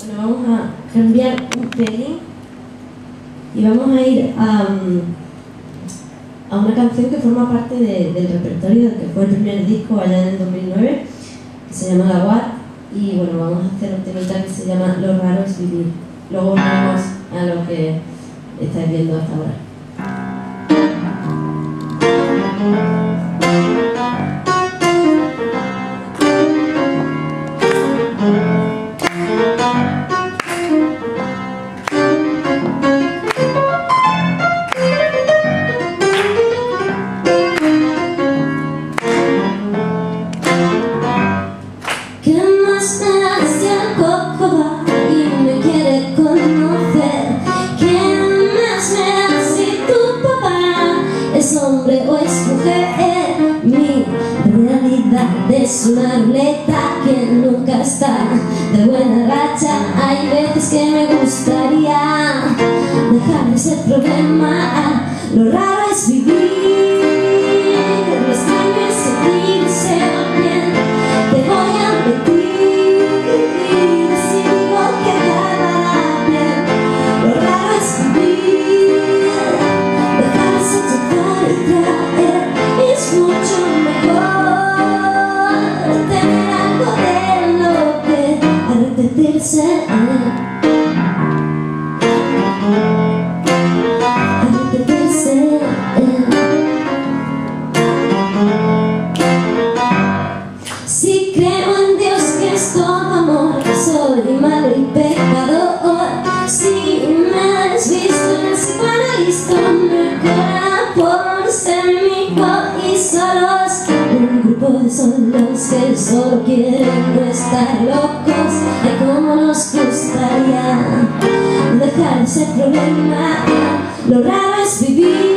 Bueno, vamos a cambiar un pelín y vamos a ir a una canción que forma parte del repertorio del que fue el primer disco allá en el 2009, que se llama La Guat, y bueno, vamos a hacer un temita que se llama Lo raro es vivir. Luego volvemos a lo que estáis viendo hasta ahora. ¿Qué más me da si el coco va y me quiere conocer? ¿Qué más me da si tu papá es hombre o es mujer? Mi realidad es una ruleta que nunca está de buena racha. Hay veces que me gustaría dejar ese problema. Lo raro es vivir, lo extraño es sentirse bien. Te voy a mentir si digo que acabará bien. Lo raro es vivir, dejarse tocar y traer. Es mucho mejor tener algo de lo que arrepentirse. Si creo en Dios que es todo amor, soy malo y pecador. Si me has visto en el psicoanalista, me cura por ser mi hijo y solos. Un grupo de solos que solo quieren no estar locos. Ay, cómo nos gustaría dejar ese problema. Lo raro es vivir.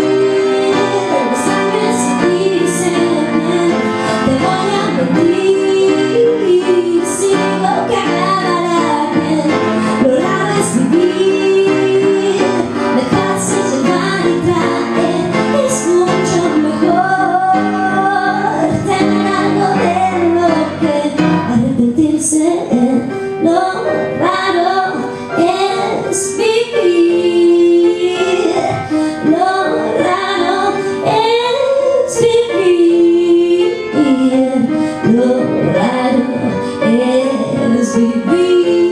Lo raro es vivir, lo raro es vivir, lo raro es vivir.